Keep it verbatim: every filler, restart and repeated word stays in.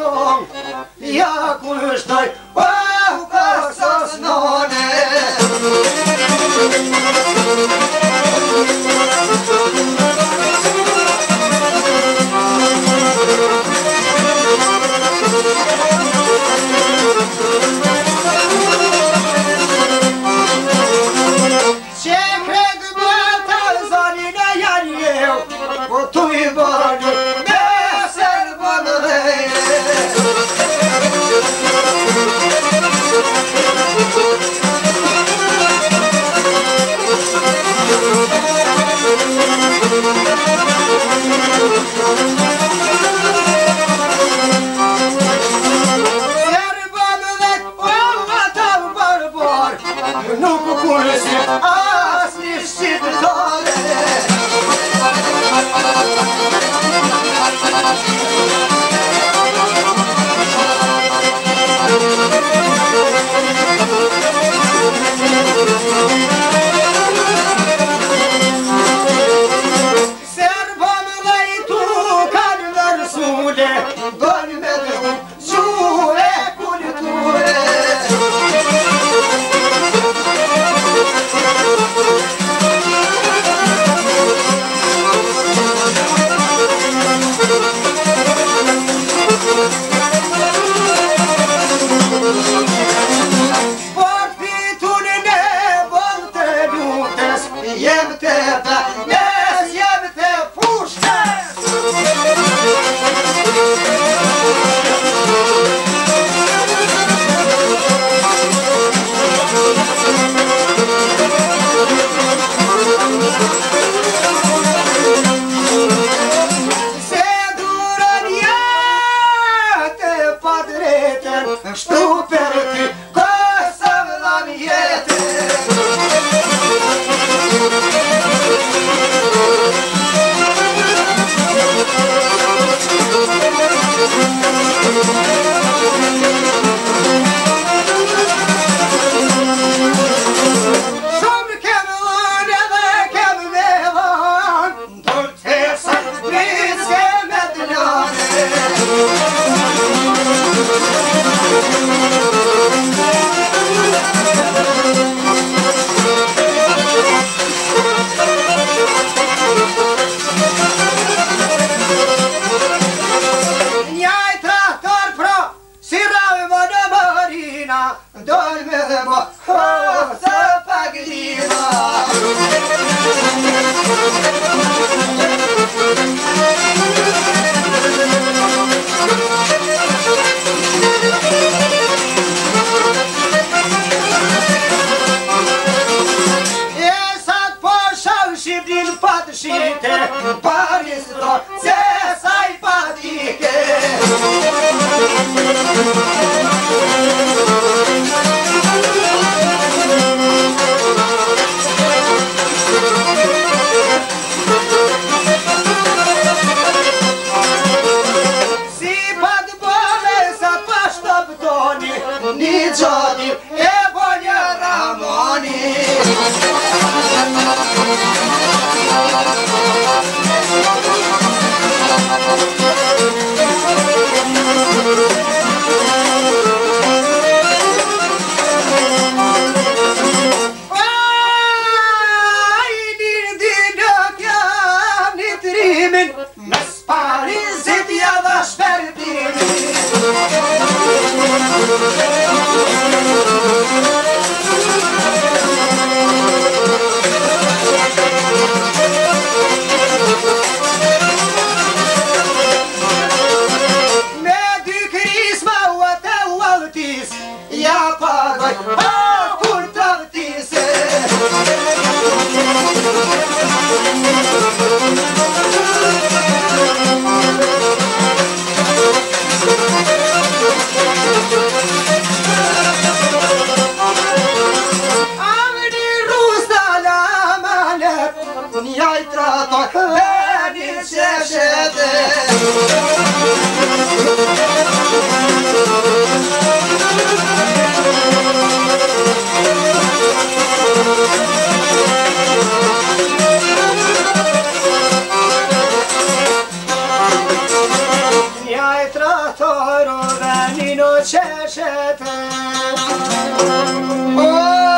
song, Iacul stai, wow, ca să snone. Ce cred, bă, Tanzania, iar eu, cu tu-i bani, meser bănăie. Nu cu culese, azi niște tale. Serbă-mi tu, calversule, dorme de un jure culture. Știu pe râte, că să-mi la miete. Și-mi chemăne de chemnevan, dulce să-mi brițe medleane. Njaj traktor pro, sirave më në marina, dolme dhe më hosë paglina. Din patșite, paristo, ce să-i patiche. Si pat bole să paștă bdoni, nici odin, e bonia Ramoni. Njaj trato, veni që shete. Njaj trato, Rodanino Cheshete. Oh